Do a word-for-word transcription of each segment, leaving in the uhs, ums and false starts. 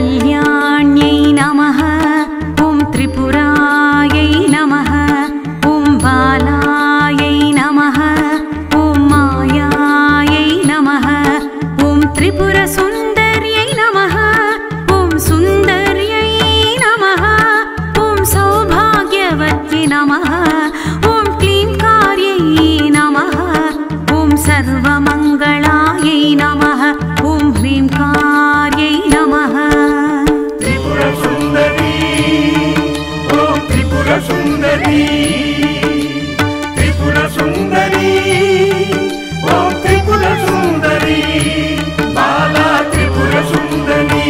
कल्याण्यै नमः ॐ त्रिपुरायै नमः ॐ बालायै नमः ॐ मायायै नमः ॐ त्रिपुरसुन्दर्यै नमः ॐ सुन्दर्यै नमः ॐ सौभाग्यवत्यै नमः ॐ क्लींकार्यै नमः ॐ सर्वमङ्गलायै नमः ॐ ह्रींकार्यै नमः त्रिपुरसुन्दरी ॐ त्रिपुरसुन्दरी त्रिपुरसुन्दरी ॐ त्रिपुरसुन्दरी बाला त्रिपुरसुन्दरी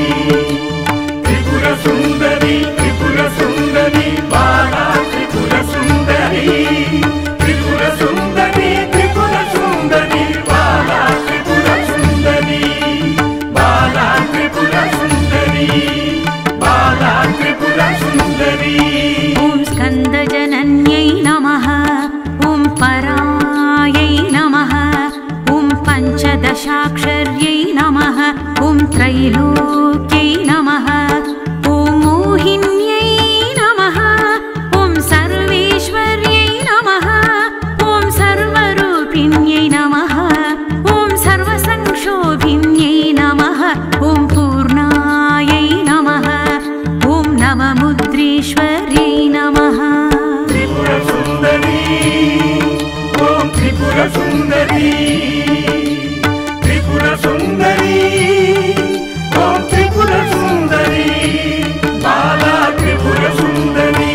त्रिपुरसुन्दरी त्रिपुरसुन्दरी बाला त्रिपुरसुन्दरी त्रिपुरसुन्दरी त्रिपुरसुन्दरी बाला त्रिपुरसुन्दरी बाला त्रिपुरसुन्दरी बाला त्रिपुरसुन्दरी ॐ स्कन्दजनन्यै नमः ॐ परायै नमः ॐ पञ्चदशाक्षर्यै नमः ॐ त्रैलोक्यै नमः ॐ मोहिन्यै नमः ॐ सर्वेश्वर्यै नमः ॐ सर्वरूपिण्यै नमः ॐ सर्वसंक्षोभिन्यै नमः ॐ पूर्णायै नमः ॐ नवमुद्रेश्वर्यै नमः त्रिपुरसुन्दरी ॐ त्रिपुरसुन्दरी त्रिपुरसुन्दरी ॐ त्रिपुरसुन्दरी बाला त्रिपुरसुन्दरी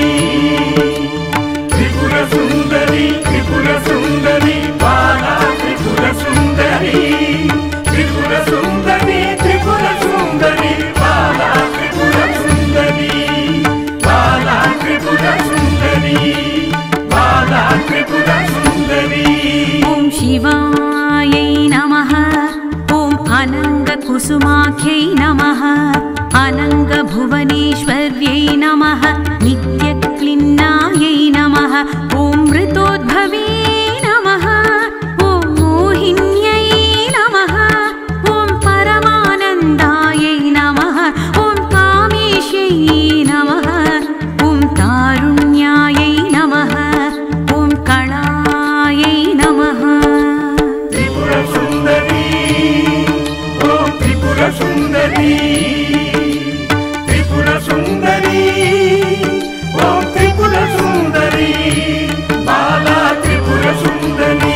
त्रिपुरसुन्दरी त्रिपुरसुन्दरी बाला त्रिपुरसुन्दरी त्रिपुरसुन्दरी त्रिपुरसुन्दरी बाला त्रिपुरसुन्दरी बाला त्रिपुरसुन्दरी बाला त्रिपुरसुन्दरी ॐ शिवायै नमः ॐ अनङ्गकुसुमाख्यै नमः अनङ्गभुवनेश्वर्यै नमः नित्यक्लिन्नायै नमः ॐ मृतोद्भवे नमः ॐ मोहिन्यै नमः ॐ परमानन्दायै नमः ॐ कामेश्यै नमः ॐ तारुण्यायै नमः ॐ कलायै नमः त्रिपुरसुन्दरी ॐ त्रिपुरसुन्दरी त्रिपुरसुन्दरी ॐ त्रिपुरसुन्दरी बाला त्रिपुरसुन्दरी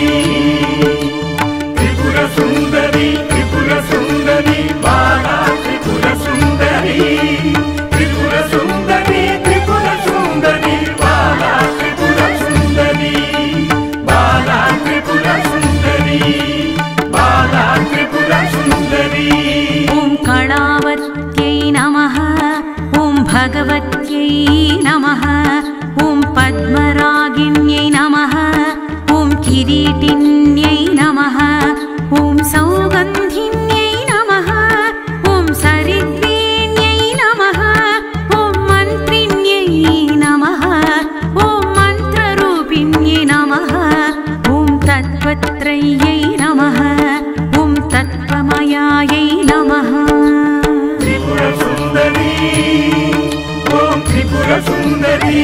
त्रिपुरसुन्दरी त्रिपुरसुन्दरी बाला त्रिपुरसुन्दरी त्रिपुरसुन्दरी त्रिपुरसुन्दरी बाला त्रिपुरसुन्दरी बाला त्रिपुरसुन्दरी बाला त्रिपुरसुन्दरी ॐ कलावत्यै नमः ॐ भगवत्यै नमः ॐ पद्मरागिण्यै नमः ॐ किरीटिन्यै नमः ॐ सौगन्धिन्यै नमः ॐ सरिद्वेण्यै नमः ॐ मन्त्रिण्यै नमः ॐ मन्त्ररूपिण्यै नमः ॐ तत्त्वत्रय्यै नमः ॐ तत्त्वमयायै नमः त्रिपुरसुन्दरी ॐ त्रिपुरसुन्दरी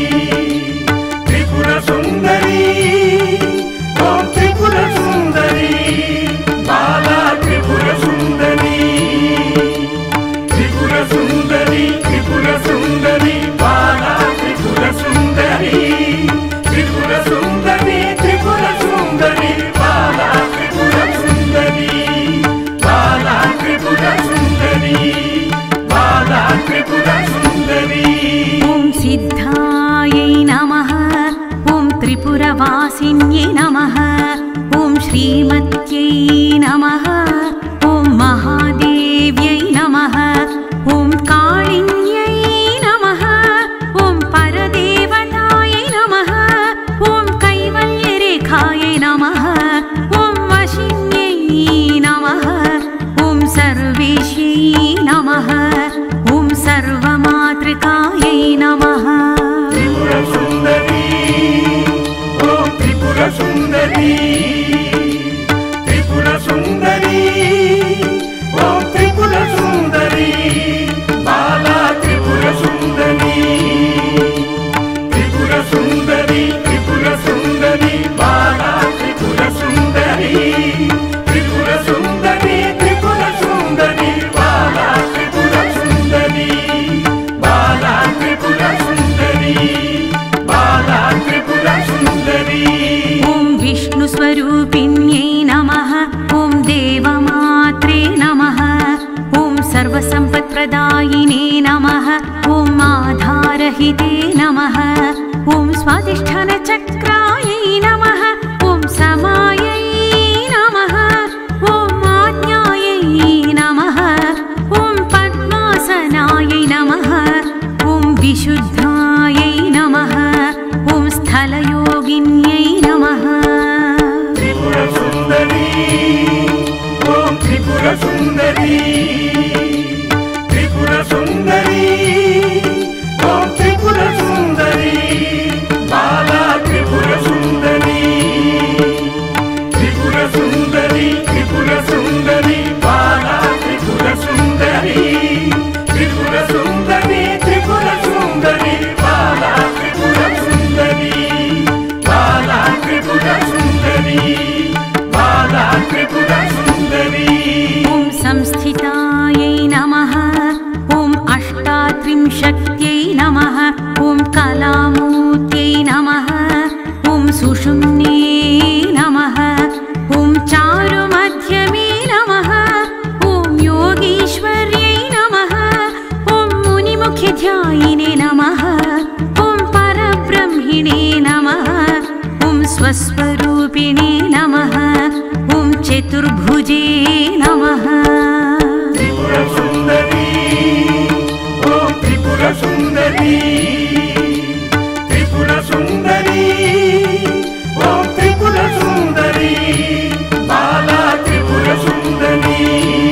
त्रिपुरसुन्दरी ॐ त्रिपुरसुन्दरी बाला त्रिपुरसुन्दरी त्रिपुरसुन्दरी त्रिपुरसुन्दरी बाला त्रिपुरसुन्दरी त्रिपुरसुन्दरी त्रिपुरसुन्दरी बाला त्रिपुरसुन्दरी बाला त्रिपुरसुन्दरी बाला त्रिपुरसुन्दरी ॐ सिद्धायै नमः ॐ त्रिपुरवासिन्यै नमः ॐ श्रीमत्यै नमः ॐ महादेव्यै नमः ॐ कालिन्यै नमः ॐ परदेवतायै नमः ॐ कैवल्यरेखायै नमः ॐ वशिन्यै नमः ॐ सर्वेश्यै नमः ॐ सर्वमातृकायै नमः त्रिपुरसुन्दरी ॐ त्रिपुरसुन्दरी त्रिपुरसुन्दरी ॐ त्रिपुरसुन्दरी सर्वदायिने नमः ॐ आधारहिते नमः ॐ स्वाधिष्ठानचक्रायै नमः ॐ समायै नमः ॐ आज्ञायै नमः ॐ पद्मासनायै नमः ॐ विशुद्धायै नमः ॐ स्थलयोगिन्यै नमः त्रिपुरसुन्दरी ॐ त्रिपुरसुन्दरी त्रिपुरसुन्दरी ॐ त्रिपुरसुन्दरी बाला त्रिपुरसुन्दरी त्रिपुरसुन्दरी त्रिपुरसुन्दरी बाला त्रिपुरसुन्दरी त्रिपुरसुन्दरी त्रिपुरसुन्दरी बाला त्रिपुरसुन्दरी बाला त्रिपुरसुन्दरी बाला त्रिपुरसुन्दरी ॐ संस्थितायै नमः ॐ अष्टात्रिंशत्यै नमः ॐ कलामूर्त्यै नमः ॐ सुषुम्ने नमः ॐ चारुमध्यमे नमः ॐ योगीश्वर्यै नमः ॐ मुनिमुख्यध्यायिने नमः ॐ परब्रह्मिणे नमः ॐ स्वस्वरूपिणे नमः ॐ चतुर्भुजे नमः त्रिपुरसुन्दरी ॐ त्रिपुरसुन्दरी त्रिपुरसुन्दरी ॐ त्रिपुरसुन्दरी बाला त्रिपुरसुन्दरी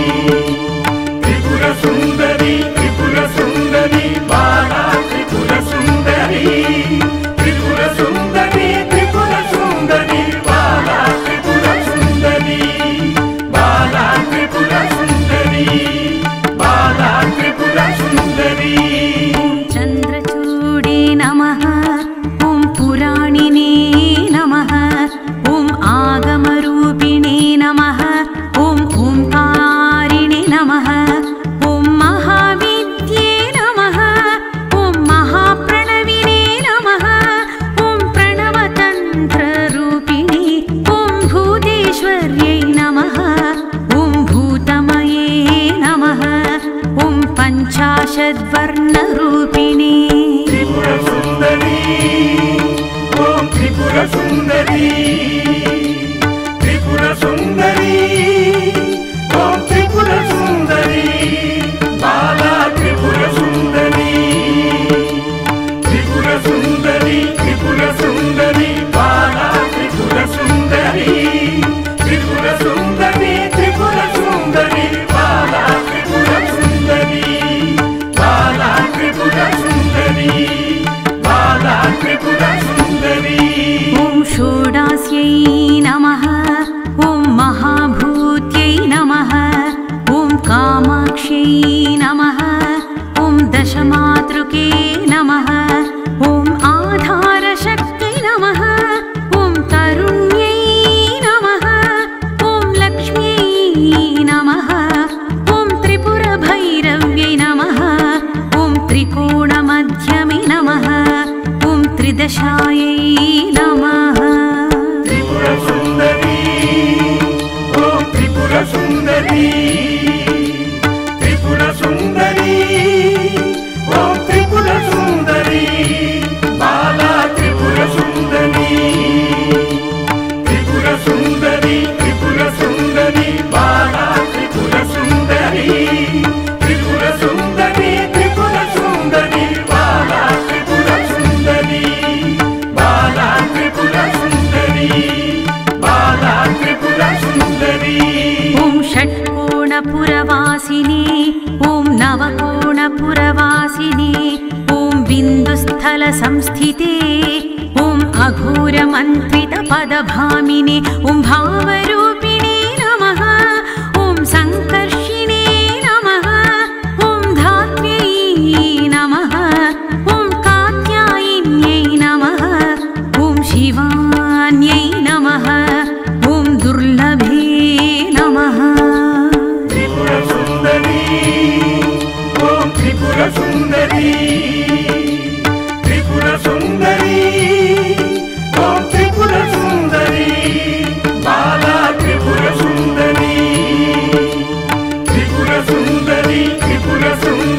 त्रिपुरसुन्दरी त्रिपुरसुन्दरी बाला त्रिपुरसुन्दरी त्रिपुरसुन्दरी त्रिपुरसुन्दरी बाला त्रिपुरसुन्दरी बाला त्रिपुरसुन्दरी बाला त्रिपुरसुन्दरी ॐ चन्द्रचूडे नमः ॐ पुराणिने नमः ॐ आगमरूपिणे नमः ॐ ओङ्कारिणे नमः ॐ महाविद्ये नमः ॐ महाप्रणविने नमः ॐ प्रणवतन्त्ररूपिणे ॐ भूतेश्वर्यै नमः ॐ भूतमये नमः ॐ पञ्चाशद्वर्णरूपिणे त्रिपुरसुन्दरी ॐ त्रिपुरसुन्दरी त्रिपुरसुन्दरी ॐ त्रिपुरसुन्दरी बाला त्रिपुरसुन्दरी त्रिपुरसुन्दरी त्रिपुरसुन्दरी बाला त्रिपुरसुन्दरी त्रिपुरसुन्दरी त्रिपुरसुन्दरी बाला त्रिपुरसुन्दरी बाला त्रिपुरसुन्दरी बाला त्रिपुरसुन्दरी ॐ षोडास्यै नमः ॐ महाभूत्यै नमः ॐ कामाक्ष्यै नमः ॐ दशमातृके नमः ॐ आधारशक्त्यै नमः ॐ तरुण्यै नमः ॐ लक्ष्म्यै नमः ॐ त्रिपुरभैरव्यै नमः ॐ त्रिकोणमध्यमे नमः ॐ त्रिदशायै नमः त्रिपुरसुन्दरी ॐ त्रिपुरसुन्दरी त्रिपुरसुन्दरी ॐ त्रिपुरसुन्दरी बाला त्रिपुरसुन्दरी त्रिपुरसुन्दरी त्रिपुरसुन्दरी बाला त्रिपुरसुन्दरी त्रिपुरसुन्दरी त्रिपुरसुन्दरी बाला त्रिपुरसुन्दरी बाला त्रिपुरसुन्दरी बाला त्रिपुरसुन्दरी ॐ षट्कोणपुरवासिने ॐ नवकोणपुरवासिने ॐ बिन्दुस्थलसंस्थिते ॐ अघोरमन्त्रितपदभामिने ॐ भावरूपिणे नमः ॐ सङ्कर्षिणे नमः ॐ धात्र्यै नमः ॐ कात्यायिन्यै नमः ॐ शिवान्यै नमः ॐ दुर्लभे नमः त्रिपुरसुन्दरी ॐ त्रिपुरसुन्दरी त्रिपुरसुन्दरी ॐ त्रिपुरसुन्दरी बाला त्रिपुरसुन्दरी त्रिपुरसुन्दरी त्रिपुरसुन्दरी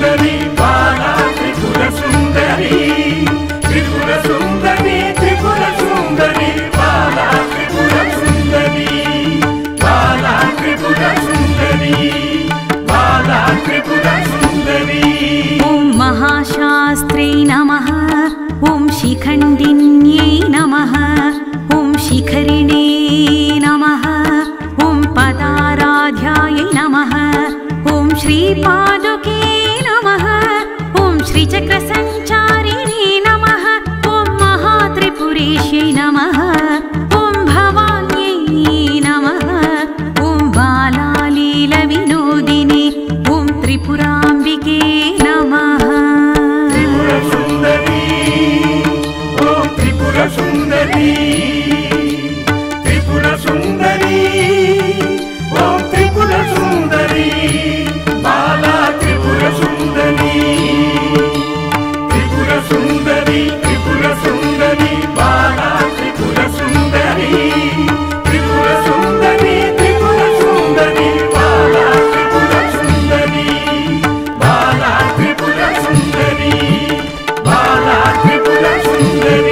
नमः त्रिपुर सुंदरी ओम त्रिपुर सुंदरी त्रिपुर सुंदरी ओम त्रिपुर सुंदरी बाला त्रिपुर सुंदरी त्रिपुर सुंदरी त्रिपुर सुंदरी बाला त्रिपुर सुंदरी त्रिपुर सुंदरी त्रिपुर सुंदरी बाला त्रिपुर सुंदरी बाला त्रिपुर सुंदरी बाला त्रिपुर सुंदरी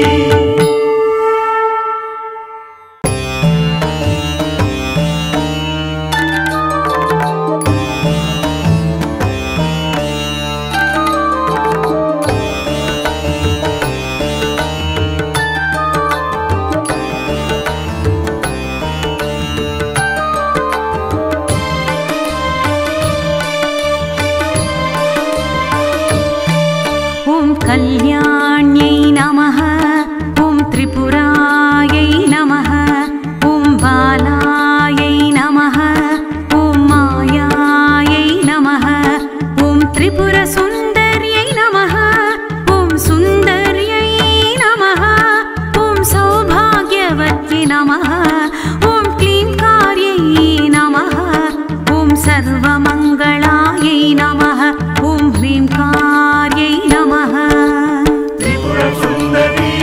कल्याण्यै नमः ॐ त्रिपुरायै नमः ॐ बालायै नमः ॐ मायायै नमः ॐ त्रिपुरसुन्दर्यै नमः ॐ सुन्दर्यै नमः ॐ सौभाग्यवत्यै नमः ॐ क्लींकार्यै नमः ॐ सर्वमङ्गलायै नमः ॐ ह्रींकार्यै नमः त्रिपुर सुंदरी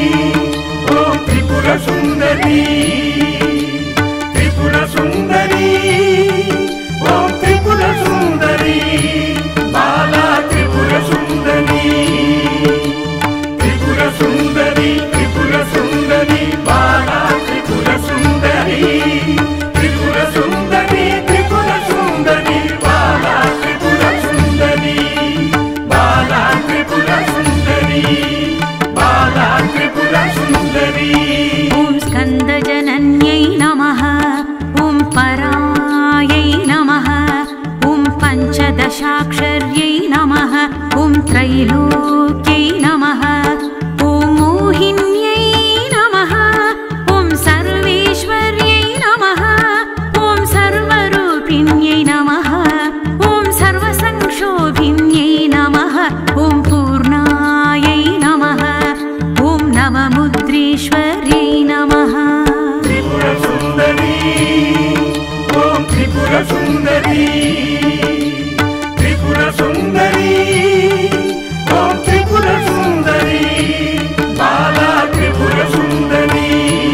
ओम त्रिपुर सुंदरी त्रिपुर सुंदरी ओम त्रिपुर सुंदरी बाला त्रिपुर सुंदरी त्रिपुर सुंदरी त्रिपुर सुंदरी बाला त्रिपुर सुंदरी त्रिपुर सुंदरी त्रिपुर सुंदरी बाला त्रिपुर सुंदरी बाला त्रिपुर सुंदरी बाला त्रिपुर सुंदरी ॐ स्कन्दजनन्यै नमः ॐ परायै नमः ॐ पञ्चदशाक्षर्यै नमः ॐ त्रैलोक्यै नमः ॐ मोहिन्यै नमः ॐ सर्वेश्वर्यै नमः ॐ सर्वरूपिण्यै नमः ॐ सर्वसंक्षोभिन्यै नमः ॐ पूर्णायै नमः ॐ नवमुद्रेश्वर्यै नमः त्रिपुर सुंदरी ओम त्रिपुर सुंदरी त्रिपुर सुंदरी ओम त्रिपुर सुंदरी बाला त्रिपुर सुंदरी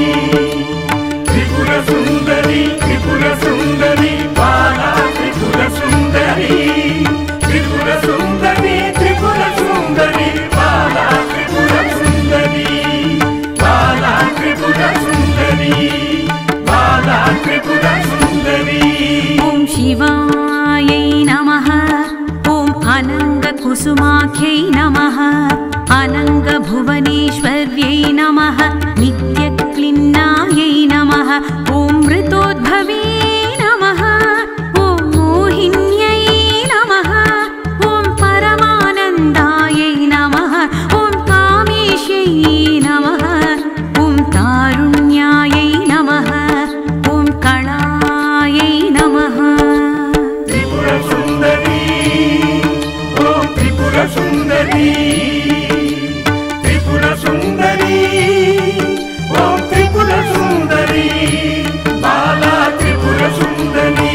त्रिपुर सुंदरी त्रिपुर सुंदरी बाला त्रिपुर सुंदरी त्रिपुर सुंदरी त्रिपुर सुंदरी बाला त्रिपुर सुंदरी बाला त्रिपुर सुंदरी बाला त्रिपुर सुंदरी ॐ शिवायै नमः ॐ अनङ्गकुसुमाख्यै नमः अनङ्गभुवनेश्वर्यै नमः नित्यक्लिन्नायै नमः ॐ मृतोद्भवे नमः ॐ मोहिन्यै नमः ॐ परमानन्दायै नमः ॐ कामेश्यै नमः ॐ तारुण्यायै नमः ॐ कणायै नमः त्रिपुर सुंदरी ओम त्रिपुर सुंदरी त्रिपुर सुंदरी ओम त्रिपुर सुंदरी बाला त्रिपुर सुंदरी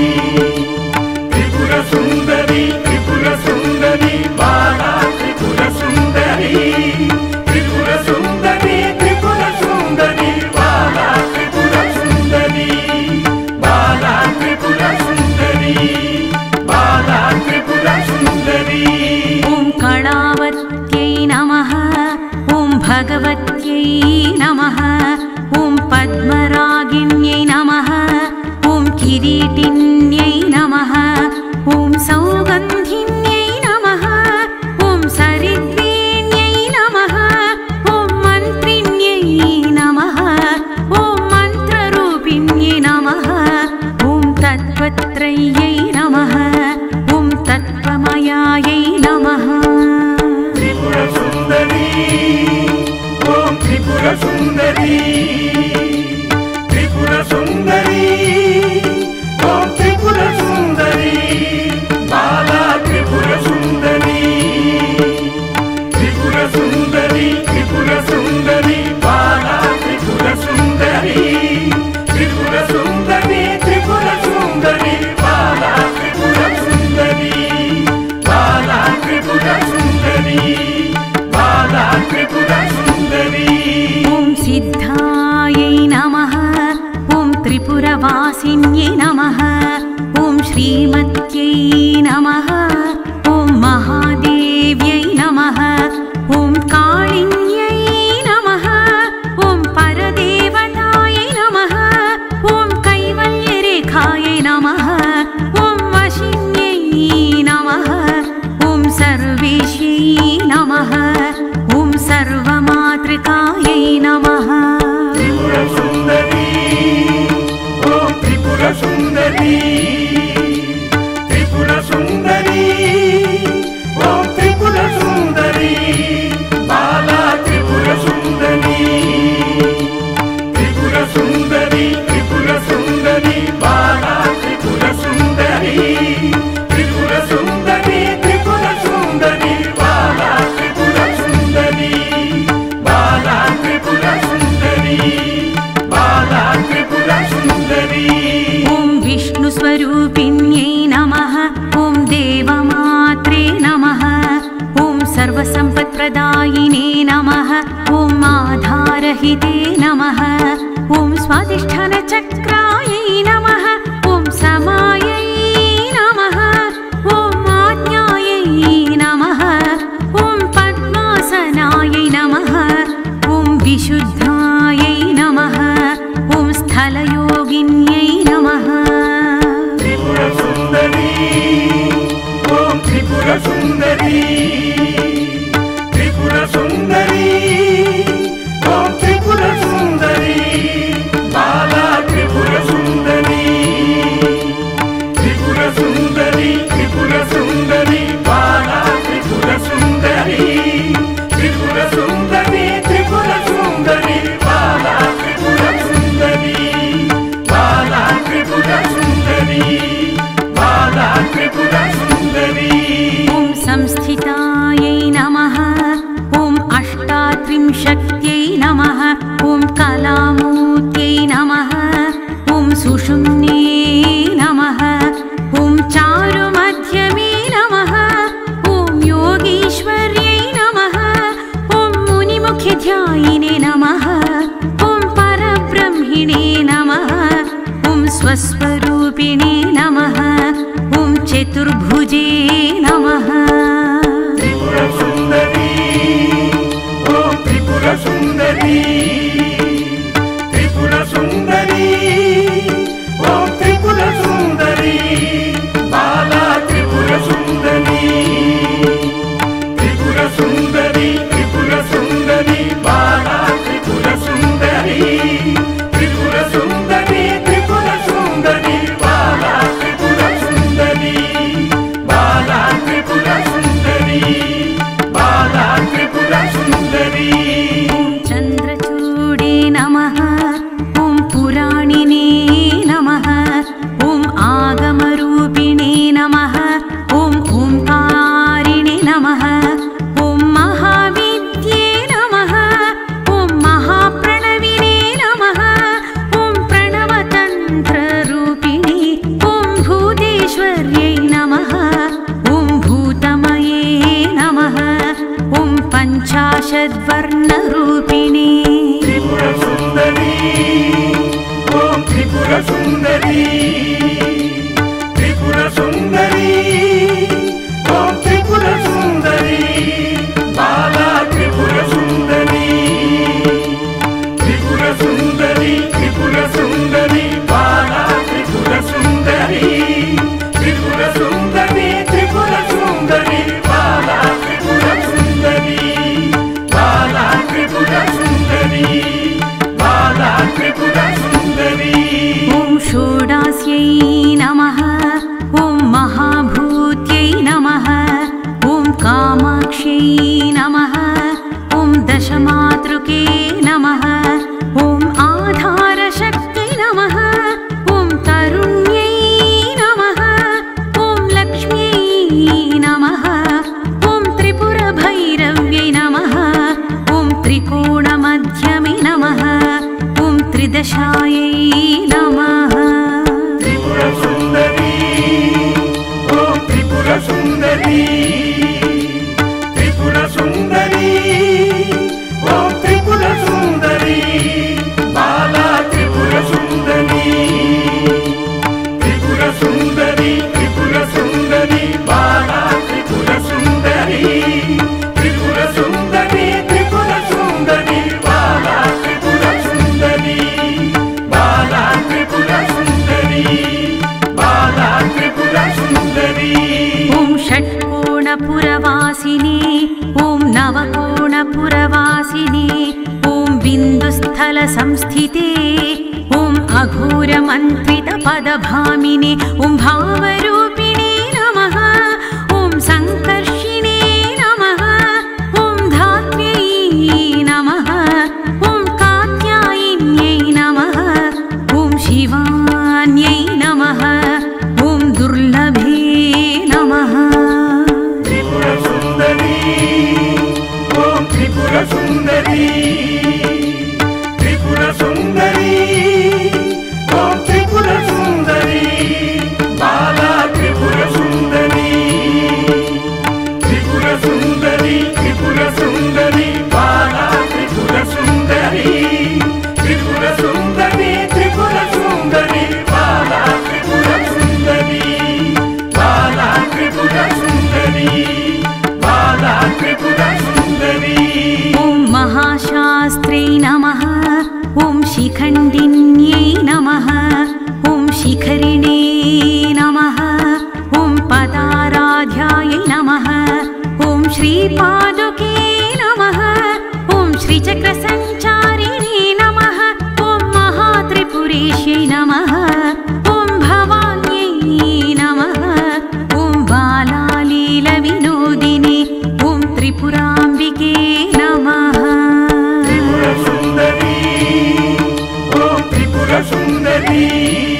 त्रिपुर सुंदरी त्रिपुर सुंदरी बाला त्रिपुर सुंदरी त्रिपुर सुंदरी त्रिपुर सुंदरी बाला त्रिपुर सुंदरी बाला त्रिपुर सुंदरी बाला त्रिपुर सुंदरी ॐ कणावत्यै नमः ॐ भगवत्यै नमः ॐ पद्मरागिण्यै नमः ॐ किरीटिन्यै नमः ॐ सौगन्धिन्यै नमः ॐ सरिद्वेण्यै नमः ॐ मन्त्रिण्यै नमः ॐ मन्त्ररूपिण्यै नमः ॐ तत्त्वत्रय्यै नमः ॐ तत्त्वमयायै नमः त्रिपुर सुंदरी ओम त्रिपुर सुंदरी त्रिपुर सुंदरी ओम त्रिपुर सुंदरी बाला त्रिपुर सुन्दरी बाला त्रिपुर सुन्दरी ॐ सिद्धायै नमः ॐ त्रिपुरवासिन्यै नमः ॐ श्रीमत्यै नमः ॐ महादेव्यै नमः ॐ कालिन्यै नमः ॐ परदेवतायै नमः ॐ कैवल्यरेखायै नमः ॐ वशिन्यै नमः ॐ सर्वेश्यै नमः ॐ सर्वमातृकायै नमः त्रिपुर सुन्दरी ॐ त्रिपुर सुन्दरी त्रिपुर सुन्दरी ॐ त्रिपुर सुन्दरी बाला त्रिपुर सुन्दरी त्रिपुर सुन्दरी त्रिपुर सुन्दरी बाला त्रिपुर सुन्दरी त्रिपुर सुन्दरी त्रिपुर सुन्दरी बाला त्रिपुर सुन्दरी बाला त्रिपुर सुन्दरी बाला त्रिपुर सुन्दरी ॐ विष्णुस्वरूपिण्यै नमः ॐ देवमात्रे नमः ॐ सर्वसम्पत्प्रदायिने नमः ॐ आधारहिते नमः ॐ स्वाधिष्ठानचक्रायै नमः ॐ समायै नमः ॐ आज्ञायै नमः ॐ पद्मासनायै नमः ॐ विशुद्धायै नमः ॐ स्थलयोगिन्यै नमः त्रिपुर सुन्दरी ॐ त्रिपुर सुन्दरी त्रिपुर सुन्दरी ॐ त्रिपुर सुन्दरी बाला त्रिपुर सुन्दरी त्रिपुर सुन्दरी त्रिपुर सुन्दरी बाला त्रिपुर सुन्दरी त्रिपुर सुन्दरी त्रिपुर सुन्दरी बाला त्रिपुर सुन्दरी बाला त्रिपुर सुन्दरी बाला त्रिपुर सुन्दरी ॐ संस्थितायै नमः ॐ अष्टात्रिंशत्यै नमः ॐ कलामूर्त्यै नमः ॐ सुषुम्ने नमः ॐ चारुमध्यमे नमः ॐ योगीश्वर्यै नमः ॐ मुनिमुख्यध्यायिने नमः ॐ परब्रह्मिणे नमः ॐ स्वस्वरूपिणे नमः ॐ चतुर्भुजे नमः त्रिपुर सुन्दरी ॐ त्रिपुर सुन्दरी त्रिपुर सुन्दरी ॐ त्रिपुर सुन्दरी बाला त्रिपुर सुन्दरी त्रिपुर सुन्दरी त्रिपुर सुन्दरी बाला त्रिपुर सुन्दरी त्रिपुर सुन्दरी त्रिपुर सुन्दरी बाला त्रिपुर सुन्दरी बाला त्रिपुर सुन्दरी बाला त्रिपुर सुन्दरी ॐ चन्द्रचूडे नमः ॐ पुराणिने नमः ॐ आगमरूपिणे नमः ॐ ओङ्कारिणे नमः ॐ महाविद्ये नमः ॐ महाप्रणविने नमः ॐ प्रणवतन्त्ररूपिणे ॐ भूतेश्वर्यै नमः ॐ भूतमये नमः ॐ पञ्चाशद्वर्णरूपिणे त्रिपुर सुन्दरी ॐ त्रिपुर सुन्दरी त्रिपुर सुन्दरी ॐ त्रिपुर सुन्दरी बाला त्रिपुर सुन्दरी त्रिपुर सुन्दरी त्रिपुर सुन्दरी बाला त्रिपुर सुन्दरी त्रिपुर सुन्दरी त्रिपुर सुन्दरी बाला त्रिपुर सुन्दरी बाला त्रिपुर सुन्दरी बाला त्रिपुर सुन्दरी ॐ षोडास्यै नमः ॐ महाभूत्यै नमः ॐ कामाक्ष्यै नमः ॐ दशमातृके नमः ॐ आधारशक्त्यै नमः ॐ तरुण्यै नमः ॐ लक्ष्म्यै नमः ॐ त्रिपुरभैरव्यै नमः ॐ त्रिकोणमध्यमे नमः ॐ त्रिदशायै नमः त्रिपुर सुन्दरी ॐ त्रिपुर सुन्दरी त्रिपुर సుందరి త్రిపుర సుందరి బాలా త్రిపుర సుందరి త్రిపుర సుందరి త్రిపుర సుందరి బాలా త్రిపుర సుందరి బాలా త్రిపుర సుందరి బాలా త్రిపుర సుందరి ఓం షట్కోణపురవాసిని ఓం నవకోణపురవాసిని ఓం బిందుస్థల సంస్థితే ఓం అఘోరమంత్రిత పదభామిని ఓం భావరూపిణే నమః ఓం సంకర్షిణే నమః ఓం ధాత్ర్యై నమః ఓం కాత్యాయిన్యై నమః ఓం శివాన్యై నమః ఓం దుర్లభే నమః త్రిపుర సుందరి ఓం త్రిపుర సుందరి త్రిపుర సుందరి ఓం త్రిపుర సుందరి బాలా త్రిపుర సుందరి త్రిపుర సుందరి త్రిపుర సుందరి బాలా త్రిపుర సుందరి త్రిపుర సుందరి త్రిపుర సుందరి బాలా త్రిపుర సుందరి బాలా త్రిపుర సుందరి బాలా త్రిపుర సుందరి ఓం మహాశాస్త్రే నమః ఓం శిఖండిన్యై నమః ఓం శిఖరిణే నమః ఓం పదారాధ్యాయై నమః ఓం శ్రీపాదుకే నమః ఓం శ్రీచక్రసంచారిణే నమః ఓం మహాత్రిపురేష్యై నమః ఓం భవాన్యై నమః ఓం బాలాలీల వినోదిని ఓం త్రిపురాంబికే నమః త్రిపుర సుందరి ఓం త్రిపుర సుందరి